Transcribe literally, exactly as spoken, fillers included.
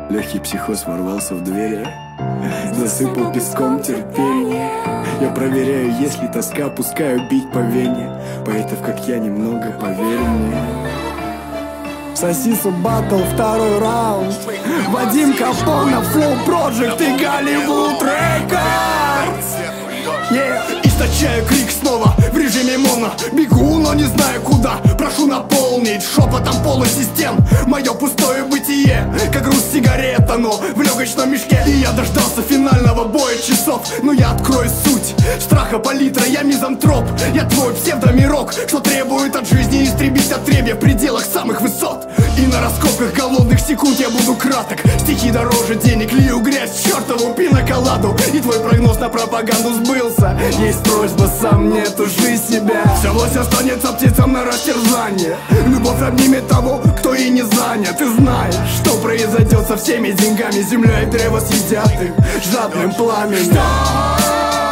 Легкий психоз ворвался в двери, засыпал песком терпение. Я проверяю, есть ли тоска, пускаю бить по вене поэтов, как я, немного, поверь мне. Сосису батл, второй раунд. Вадим Капонов, Flow Project и Голливуд Рекордс. Yeah. Источаю крик снова в режиме моно. Бегу, но не знаю куда. Прошу наполнить шепотом полусистем мое пустое бытие, как груз сигарет, оно в легочном мешке. И я дождался финального боя часов. Но я открою суть страха палитра. Я мизантроп, я твой псевдомирок, что требует от жизни истребить отребья в пределах самых высот. И на раскопках голодных секунд я буду краток. Стихи дороже денег, лью грязь, чертову пиноколаду. И твой прогноз на пропаганду сбылся. Есть просьба, сам не туши себя. Вся власть останется птицам на растерзание. Любовь обнимет того, кто и не занят. Ты знаешь, что произойдет со всеми деньгами. Земля и древо съедят их жадным пламенем.